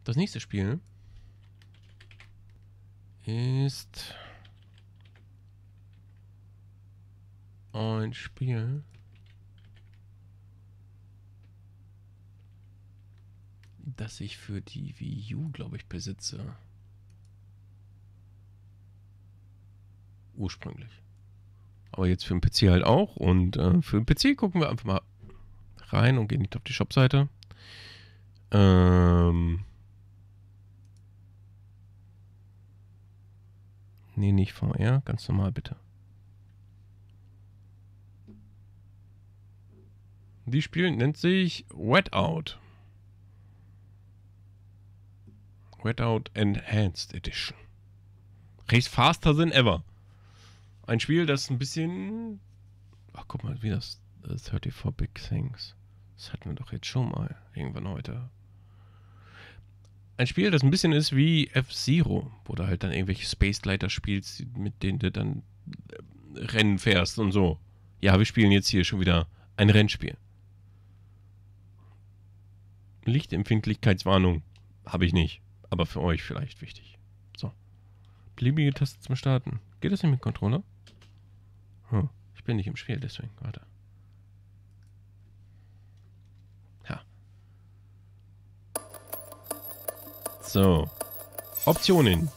Das nächste Spiel ist ein Spiel, das ich für die Wii U, glaube ich, besitze. Ursprünglich. Aber jetzt für den PC halt auch. Und für den PC gucken wir einfach mal rein und gehen nicht auf die Shop-Seite. Nee, nicht VR, ganz normal bitte. Die Spiel nennt sich Redout. Redout Enhanced Edition. Race faster than ever. Ein Spiel, das ein bisschen... Ach, guck mal, wie das... 34 Big Things. Das hatten wir doch jetzt schon mal. Irgendwann heute. Ein Spiel, das ein bisschen ist wie F-Zero, wo du halt dann irgendwelche Space Glider spielst, mit denen du dann Rennen fährst und so. Ja, wir spielen jetzt hier schon wieder ein Rennspiel. Lichtempfindlichkeitswarnung habe ich nicht, aber für euch vielleicht wichtig. So. Beliebige Taste zum Starten. Geht das nicht mit Controller? Hm. Ich bin nicht im Spiel, deswegen. Warte. Ja. So. Optionen.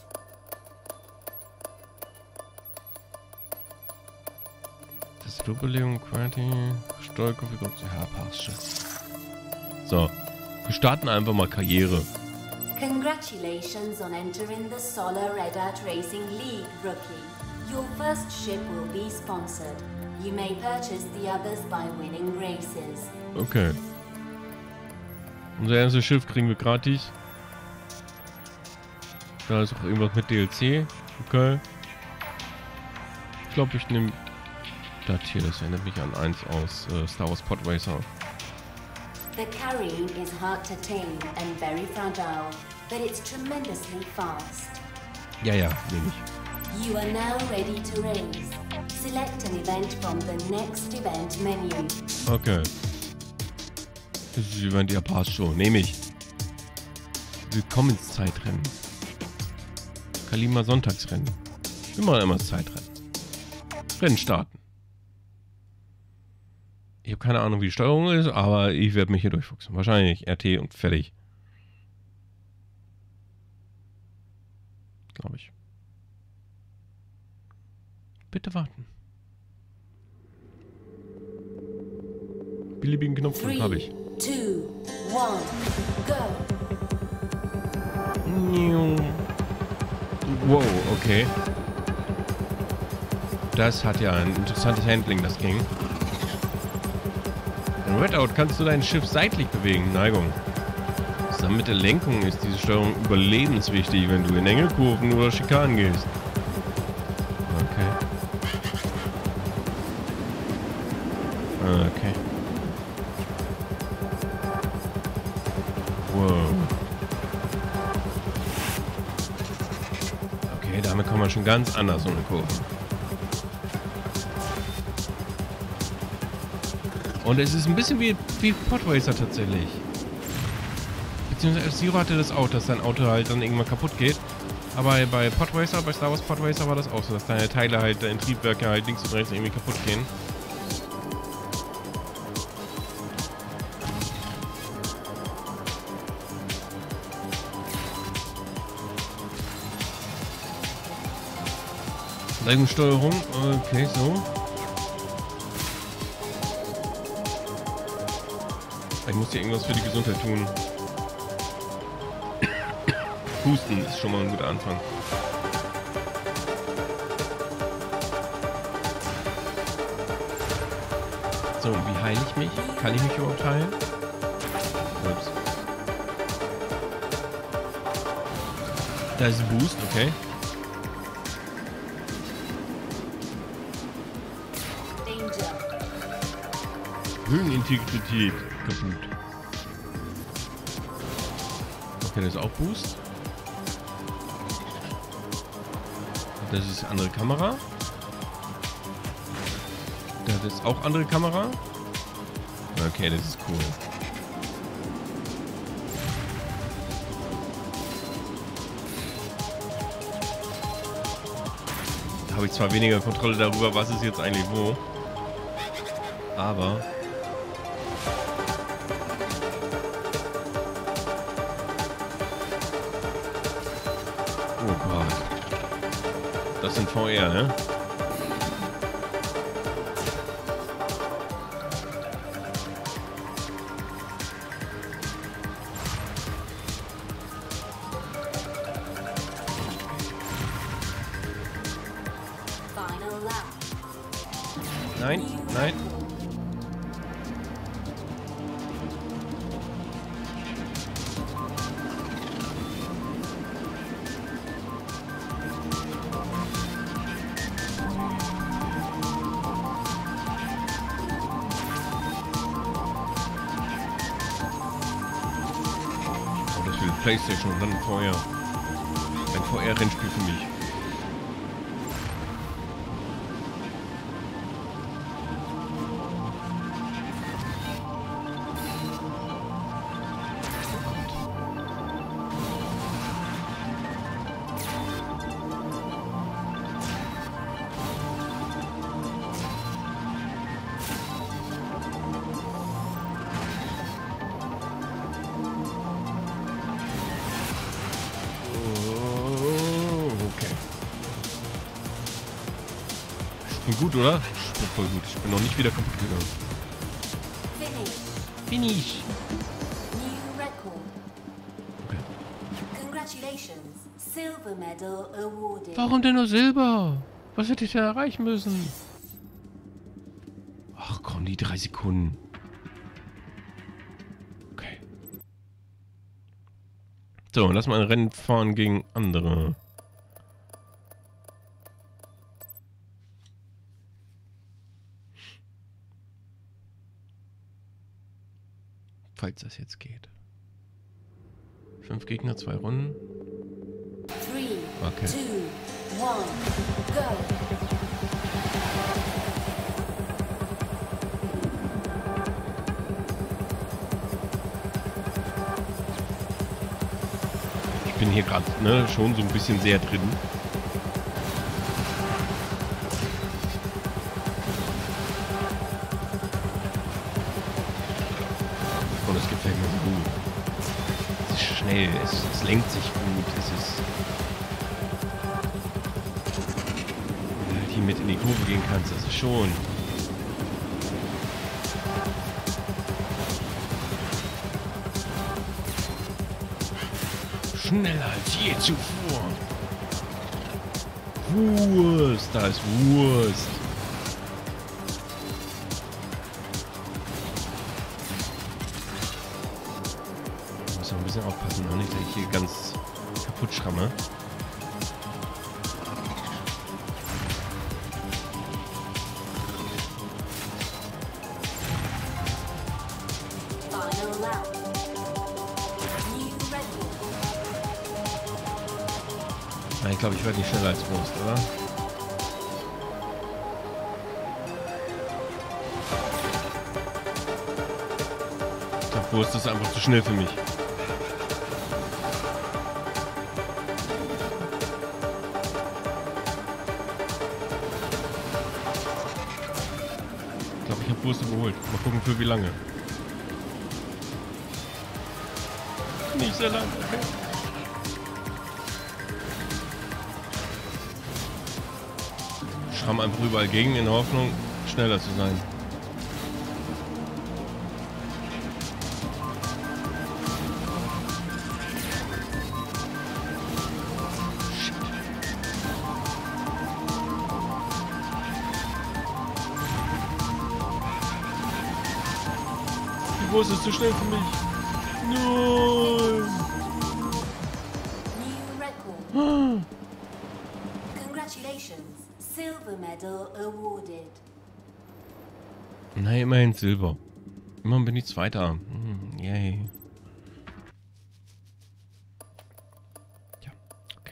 Tastaturbelegung, Quality, Steuerkonfiguration. Ja, passt schon. So. Wir starten einfach mal Karriere. Congratulations on entering the Solar Redout Racing League, Rookie. Your first ship will be sponsored. You may purchase the others by winning races. Okay. Unser erstes Schiff kriegen wir gratis. Da ist auch irgendwas mit DLC. Okay. Ich glaube, ich nehme das hier. Das erinnert mich an eins aus Star Wars Pod Racer. The carrying is hard to tame and very fragile, but it's tremendously fast. Ja, nehme ich. You are now ready to race. Select an event from the next event menu. Okay. Das ist Event, ja passt schon. Nehme ich. Willkommenszeitrennen. Kalima Sonntagsrennen. Immer das Zeitrennen. Rennen starten. Ich habe keine Ahnung, wie die Steuerung ist, aber ich werde mich hier durchfuchsen. Wahrscheinlich RT und fertig. Glaube ich. Bitte warten. Beliebigen Knopf habe ich. 3, 2, 1, go! Wow, okay. Das hat ja ein interessantes Handling, das Ding. In Redout kannst du dein Schiff seitlich bewegen. Neigung. Zusammen mit der Lenkung ist diese Steuerung überlebenswichtig, wenn du in enge Kurven oder Schikanen gehst. Okay. Okay. Wow. Okay, damit kommt man schon ganz anders um eine Kurve. Und es ist ein bisschen wie Pod Racer tatsächlich. Beziehungsweise F-Zero hatte das auch, dass dein Auto halt dann irgendwann kaputt geht. Aber bei Pod Racer, bei Star Wars Pod Racer war das auch so, dass deine Teile halt, deine Triebwerke halt links und rechts irgendwie kaputt gehen. Lenkungssteuerung, okay, so. Ich muss hier irgendwas für die Gesundheit tun. Husten ist schon mal ein guter Anfang. So, wie heile ich mich? Kann ich mich überhaupt heilen? Ups. Da ist ein Boost, okay. Höhenintegrität kaputt. Okay, das ist auch Boost. Das ist andere Kamera. Das ist auch andere Kamera. Okay, das ist cool. habe ich zwar weniger Kontrolle darüber, was ist jetzt eigentlich wo. Aber... Oh Gott. Das sind VR, ne? Nein, nein. Oh, das will PlayStation und dann VR. Ein VR-Rennspiel für mich. Gut, oder? Ich bin voll gut. Ich bin noch nicht wieder kaputt gegangen. Finish. New record. Okay. Congratulations. Silver medal awarded. Warum denn nur Silber? Was hätte ich denn erreichen müssen? Ach komm, die 3 Sekunden. Okay. So, lass mal ein Rennen fahren gegen andere. Falls das jetzt geht. 5 Gegner, 2 Runden. 3, Okay. 2, 1, go! Ich bin hier gerade schon so ein bisschen sehr drin. Und es gefällt mir so gut. Es ist schnell, es lenkt sich gut, es ist... Wenn du halt hier mit in die Kurve gehen kannst, das ist schon... Schneller als je zuvor. Wurst, da ist Wurst. Ich muss noch ein bisschen aufpassen, auch nicht, dass ich hier ganz kaputt schramme. Final lap. New record. Nein, ich glaube, ich werde nicht schneller als Wurst, oder? Ich glaube, Wurst ist einfach zu schnell für mich. Ich glaube, ich habe Wurst überholt. Mal gucken, für wie lange. Nicht sehr lange, okay. Schramm einfach überall gegen, in der Hoffnung, schneller zu sein. Shit. Die Wurst ist zu schnell für mich. Nein. New record. Ah. Congratulations. Silver medal awarded. Nein, immerhin Silber. Immerhin bin ich Zweiter. Yay. Ja, okay.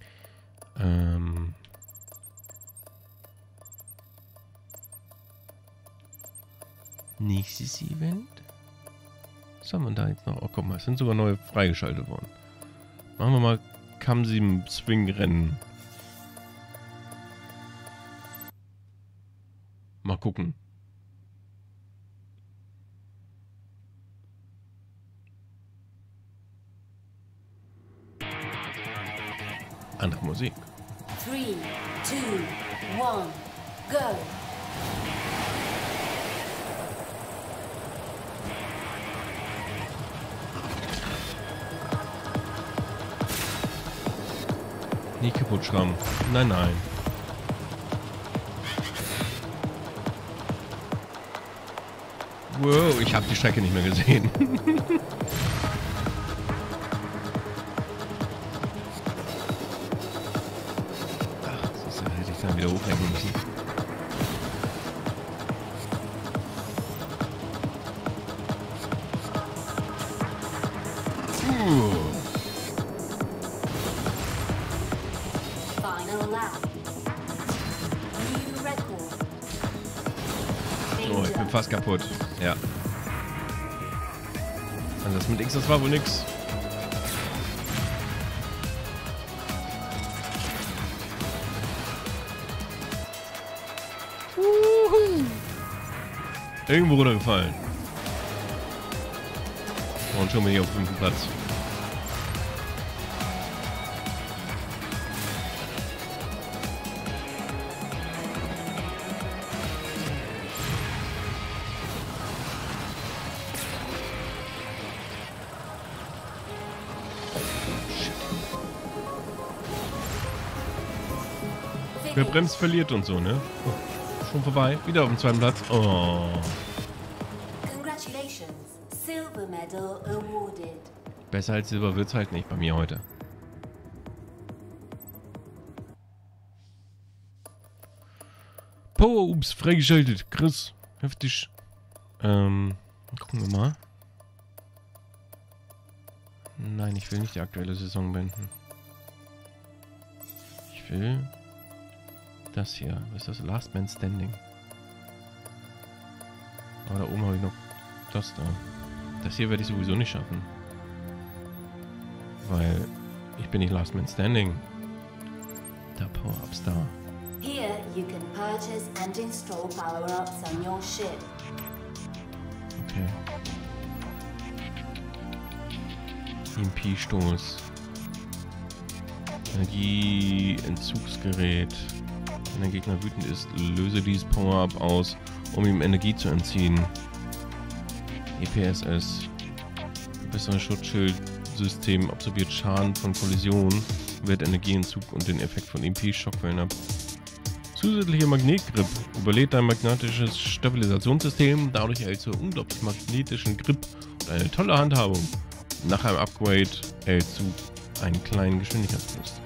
Nächstes Event. Was haben wir da jetzt noch? Oh, guck mal, es sind sogar neue freigeschaltet worden. Machen wir mal Kamsim Swing Rennen. Mal gucken. Andere Musik. 3, 2, 1, go! Nicht kaputt schrauben. Nein, nein. Wow, ich habe die Strecke nicht mehr gesehen. Ach, das hätte ich dann wieder hochlenken müssen. Final lap. New record. Oh, ich bin fast kaputt. Ja. Also das mit X, das war wohl nix. Irgendwo runtergefallen. Und schon bin ich auf dem 5. Platz. Wer bremst, verliert und so, ne? Oh, schon vorbei. Wieder auf dem 2. Platz. Oh. Congratulations. Silver medal awarded. Besser als Silber wird's halt nicht bei mir heute. Power-Ups freigeschaltet. Chris. Heftig. Gucken wir mal. Nein, ich will nicht die aktuelle Saison beenden. Ich will das hier. Was ist das? Last Man Standing. Aber da oben habe ich noch das da. Das hier werde ich sowieso nicht schaffen. Weil ich bin nicht Last Man Standing. Da Power-Ups da. Here you can purchase and install power-ups on your ship. Okay. EMP-Stoß. Energieentzugsgerät. Wenn der Gegner wütend ist, löse dieses Power-Up aus, um ihm Energie zu entziehen. EPSS. Besseres Schutzschildsystem absorbiert Schaden von Kollisionen, wehrt Energieentzug und den Effekt von EMP-Schockwellen ab. Zusätzlicher Magnetgrip. Überlädt dein magnetisches Stabilisationssystem. Dadurch erhältst du unglaublich magnetischen Grip und eine tolle Handhabung. Nach einem Upgrade erhältst du einen kleinen Geschwindigkeitsboost.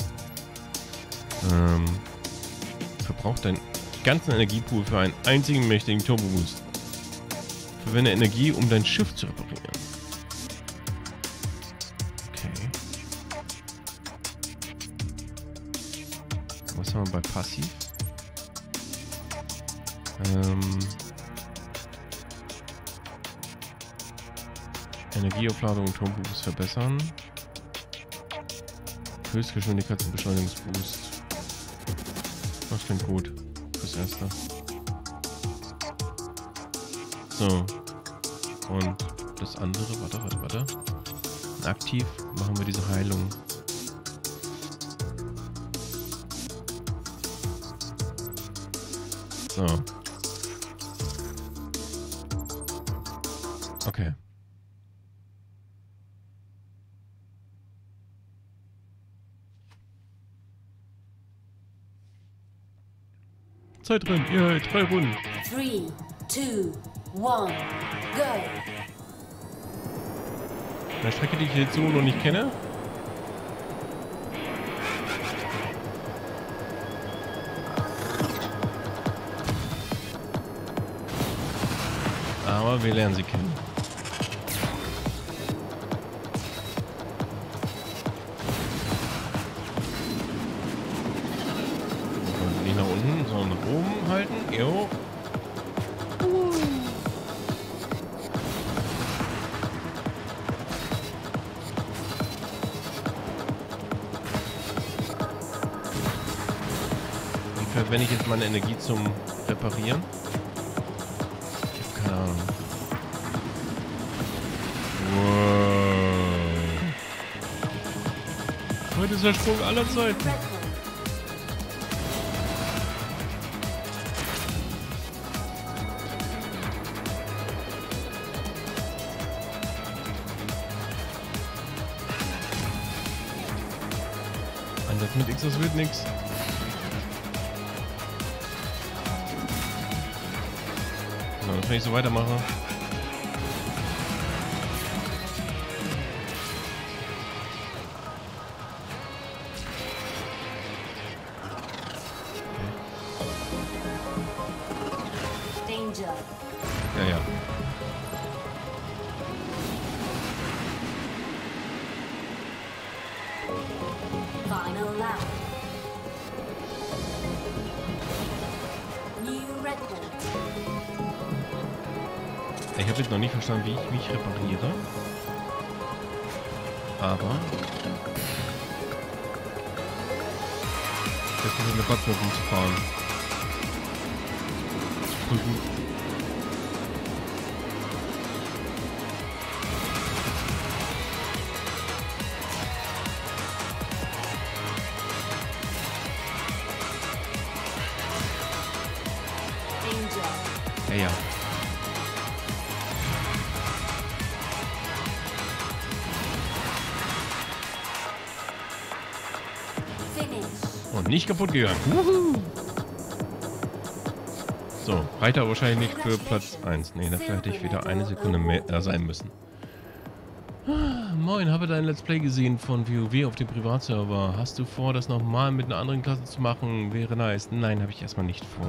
Verbraucht deinen ganzen Energiepool für einen einzigen mächtigen Turbo-Boost. Verwende Energie, um dein Schiff zu reparieren. Okay. Was haben wir bei Passiv? Energieaufladung und Turbo-Boost verbessern. Höchstgeschwindigkeits- und Beschleunigungsboost. Das klingt gut. Fürs Erste. So. Und das andere, warte. Aktiv machen wir diese Heilung. So. Okay. Zeit drin, ihr 3 Runden. 3, 2, 1, go! Eine Strecke, die ich jetzt so noch nicht kenne. Aber wir lernen sie kennen. Nicht nach unten, sondern nach oben halten. Jo. Wie verwende ich jetzt meine Energie zum Reparieren? weitester Sprung aller Zeiten. Einsatz mit X, das wird nix. So, wenn ich so weitermache. Ja, ja. Final lap. New record. Ich habe jetzt noch nicht verstanden, wie ich mich repariere. Aber jetzt muss ich eine Backmobil zu fahren. Zu prüfen. Ja, ja. Und nicht kaputt gegangen. Wuhu. So, Reiter wahrscheinlich nicht für Platz 1. Ne, dafür hätte ich wieder eine Sekunde mehr sein müssen. Moin, habe dein Let's Play gesehen von WoW auf dem Privatserver. Hast du vor, das nochmal mit einer anderen Klasse zu machen? Wäre nice. Nein, habe ich erstmal nicht vor.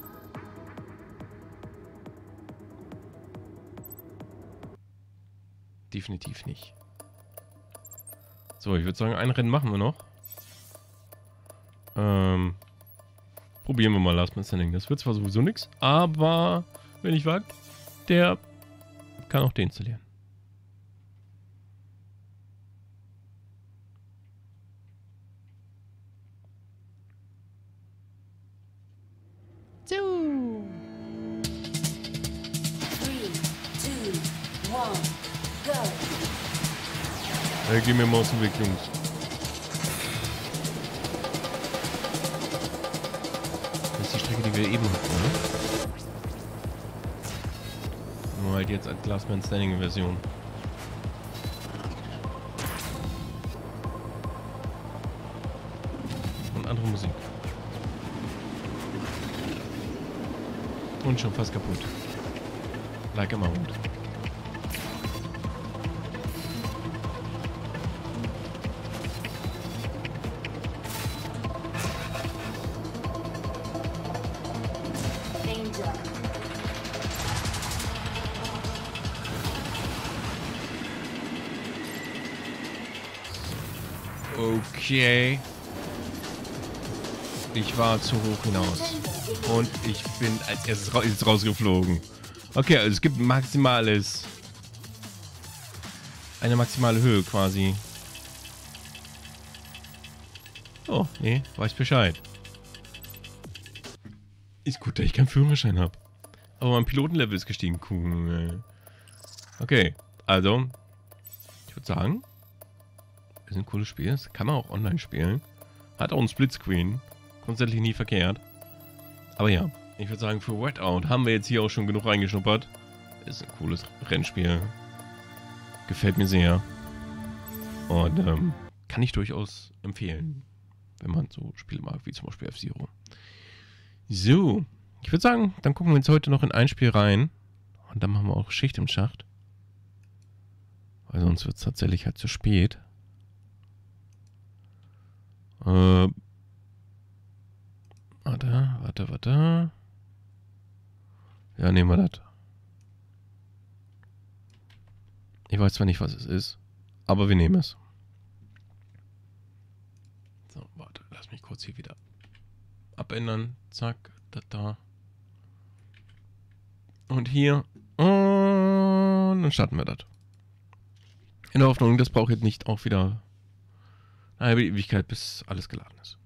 Definitiv nicht. So, ich würde sagen, ein Rennen machen wir noch. Probieren wir mal Last Man Standing. Das wird zwar sowieso nichts, aber wenn ich wagt, der kann auch deinstallieren. So. 3, 2, 1, go. Gehen wir mal aus dem Weg, Jungs. Das ist die Strecke, die wir eben hatten, ne? Nur halt jetzt als Last Man Standing Version. Und andere Musik. Und schon fast kaputt. Like a Mount. Okay. Ich war zu hoch hinaus. Und ich bin als erstes rausgeflogen. Okay, also es gibt maximales... Eine maximale Höhe quasi. Oh, nee, weiß Bescheid. Ist gut, dass ich keinen Führerschein habe. Aber mein Pilotenlevel ist gestiegen. Cool. Okay, also... Ich würde sagen... Ist ein cooles Spiel. Das kann man auch online spielen. Hat auch einen Splitscreen. Grundsätzlich nie verkehrt. Aber ja, ich würde sagen, für Redout haben wir jetzt hier auch schon genug reingeschnuppert. Ist ein cooles Rennspiel. Gefällt mir sehr. Und kann ich durchaus empfehlen. Wenn man so Spiele mag, wie zum Beispiel F-Zero. So, ich würde sagen, dann gucken wir uns heute noch in ein Spiel rein. Und dann machen wir auch Schicht im Schacht. Weil sonst wird es tatsächlich halt zu spät. Warte. Ja, nehmen wir das. Ich weiß zwar nicht, was es ist, aber wir nehmen es. So, warte, lass mich kurz hier wieder abändern. Zack, da. Und hier. Und dann starten wir das. In der Hoffnung, das braucht jetzt nicht auch wieder eine Ewigkeit, bis alles geladen ist.